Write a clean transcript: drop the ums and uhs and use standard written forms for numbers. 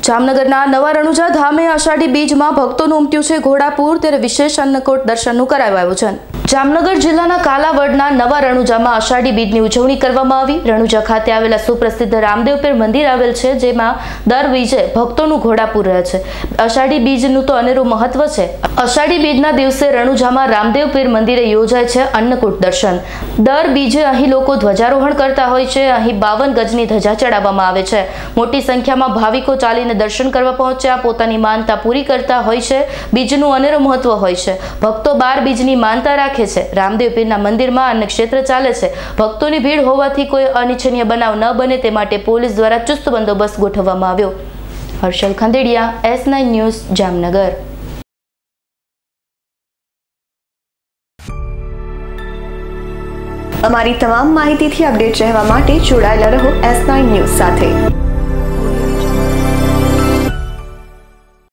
જામનગરના નવા રણુજા ધામે આષાઢી બીજમાં ભક્તોનું ઉમટ્યું છે ઘોડાપુર, ત્યારે વિશેષ અન્નકૂટ દર્શનનું કરાયું આયોજન। જામનગર જિલ્લાના કાલાવડના નવા રણુજામાં આષાઢી બીજની ઉજવણી કરવામાં આવી। રણુજા ખાતે આવેલા સુપ્રસિદ્ધ રામદેવ પીર મંદિર આવેલ છે, જેમાં દર બીજે ભક્તોનું ઘોડાપુર રહે છે। આષાઢી બીજનું તો અનેરું મહત્વ છે। આષાઢી બીજના દિવસે રણુજામાં રામદેવ પીર મંદિરે યોજાય છે અન્નકૂટ દર્શન। દર બીજે અહીં લોકો ધ્વજારોહણ કરતા હોય છે। અહીં 52 ગજની ધજા ચડાવવામાં આવે છે। મોટી સંખ્યામાં ભાવિકો ચાલીને દર્શન કરવા પહોંચ્યા, પોતાની માનતા પૂરી કરતા હોય છે। બીજનું અનેરું મહત્વ હોય છે। ભક્તો 12 બીજની માનતા રાખે છે। રામદેવ પીરના મંદિરમાં અન્ન ક્ષેત્ર ચાલે છે। ભક્તોની ભીડ હોવાથી કોઈ અનિચ્છનીય બનાવ ન બને તે માટે પોલીસ દ્વારા ચુસ્ત બંદોબસ્ત ગોઠવવામાં આવ્યો। Harshal Khandediya, S9 news, Jamnagar. અમારી તમામ માહિતીથી અપડેટ રહેવા માટે જોડાયેલા રહો S9 ન્યૂઝ સાથે।